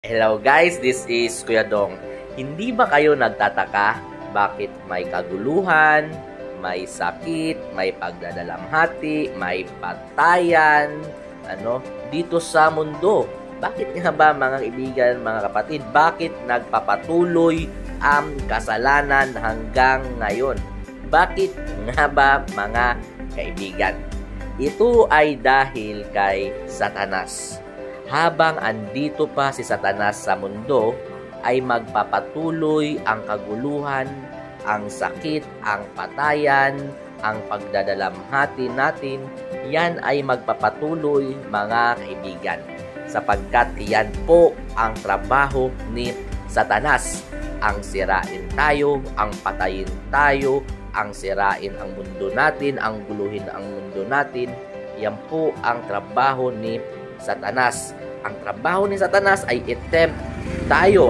Hello guys, this is Kuya Dong. Hindi ba kayo nagtataka bakit may kaguluhan, may sakit, may pagdadalamhati, may patayan, dito sa mundo? Bakit nga ba mga kaibigan, mga kapatid, bakit nagpapatuloy ang kasalanan hanggang ngayon? Bakit nga ba mga kaibigan? Ito ay dahil kay Satanas. Habang andito pa si Satanas sa mundo, ay magpapatuloy ang kaguluhan, ang sakit, ang patayan, ang pagdadalamhati natin. Yan ay magpapatuloy mga kaibigan, sapagkat yan po ang trabaho ni Satanas. Ang sirain tayo, ang patayin tayo, ang sirain ang mundo natin, ang guluhin ang mundo natin. Yan po ang trabaho ni Satanas. Ang trabaho ni Satanas ay attempt tayo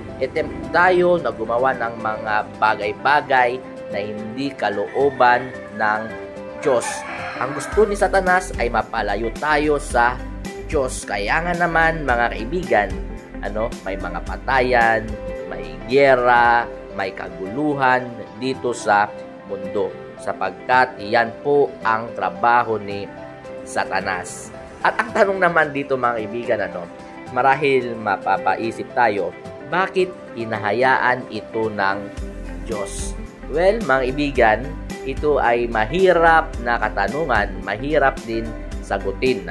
na gumawa ng mga bagay-bagay na hindi kalooban ng Diyos. Ang gusto ni Satanas ay mapalayo tayo sa Diyos. Kaya nga naman mga kaibigan, may mga patayan, may giyera, may kaguluhan dito sa mundo, sapagkat iyan po ang trabaho ni Satanas. At ang tanong naman dito mga kaibigan, marahil mapapaisip tayo, bakit hinahayaan ito ng Diyos? Well, mga kaibigan, ito ay mahirap na katanungan, mahirap din sagutin,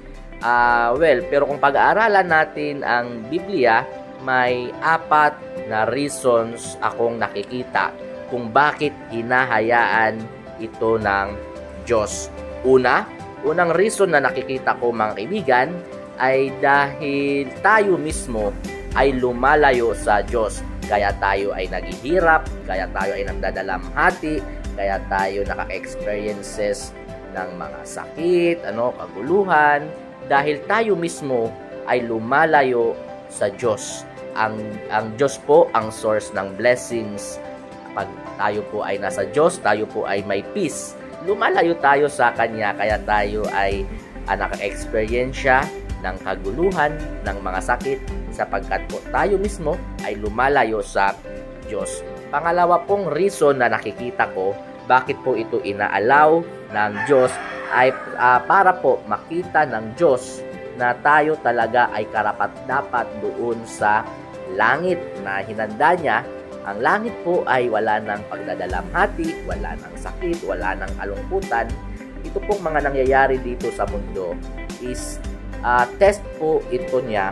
pero kung pag-aaralan natin ang Biblia, may 4 na reasons akong nakikita kung bakit hinahayaan ito ng Diyos. Unang reason na nakikita ko mga kaibigan ay dahil tayo mismo ay lumalayo sa Diyos. Kaya tayo ay naghihirap, kaya tayo ay nagdadalamhati, kaya tayo naka-experiences ng mga sakit, kaguluhan, dahil tayo mismo ay lumalayo sa Diyos. Ang Diyos po ang source ng blessings. Pag tayo po ay nasa Diyos, tayo po ay may peace. Lumalayo tayo sa Kanya, kaya tayo ay naka-experience ng kaguluhan, ng mga sakit, sapagkat po tayo mismo ay lumalayo sa Diyos. Pangalawa pong reason na nakikita ko, bakit po ito inaalaw ng Diyos, ay para po makita ng Diyos na tayo talaga ay karapat-dapat doon sa langit na hinanda niya. Ang langit po ay wala ng pagdadalamhati, wala ng sakit, wala ng kalungkutan. Ito pong mga nangyayari dito sa mundo is test po ito niya,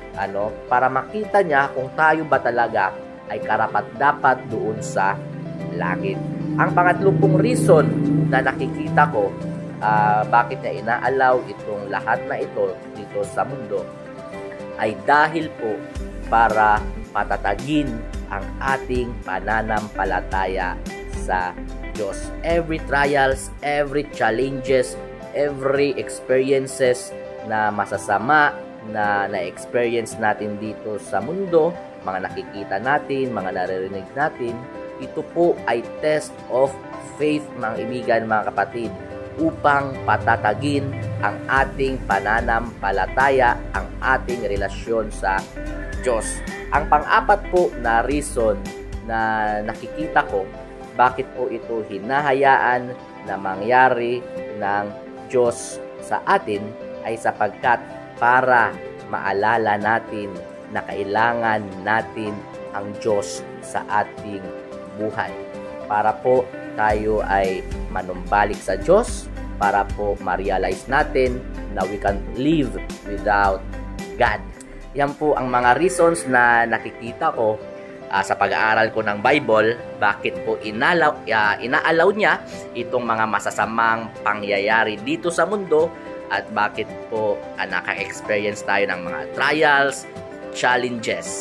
para makita niya kung tayo ba talaga ay karapat-dapat doon sa langit. Ang pangatlo pong reason na nakikita ko, bakit niya inaalaw itong lahat na ito dito sa mundo, ay dahil po para patatagin ang ating pananampalataya sa Diyos. Every trials, every challenges, every experiences na masasama na na-experience natin dito sa mundo, mga nakikita natin, mga naririnig natin, ito po ay test of faith mga kaibigan, mga kapatid, upang patatagin ang ating pananampalataya, ang ating relasyon sa Diyos. Ang pang-apat po na reason na nakikita ko, bakit po ito hinahayaan na mangyari ng Diyos sa atin, ay sapagkat para maalala natin na kailangan natin ang Diyos sa ating buhay. Para po tayo ay manumbalik sa Diyos, para po ma-realize natin na we can't live without God. Yan po ang mga reasons na nakikita ko sa pag-aaral ko ng Bible, bakit po inaalaw niya itong mga masasamang pangyayari dito sa mundo, at bakit po naka-experience tayo ng mga trials, challenges.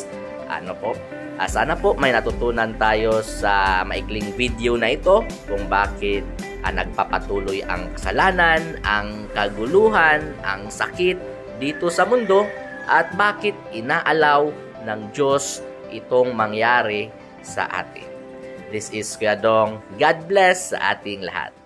Sana po may natutunan tayo sa maikling video na ito kung bakit nagpapatuloy ang kasalanan, ang kaguluhan, ang sakit dito sa mundo, at bakit inaalaw ng Diyos itong mangyari sa atin. This is Kuya Dong. God bless sa ating lahat.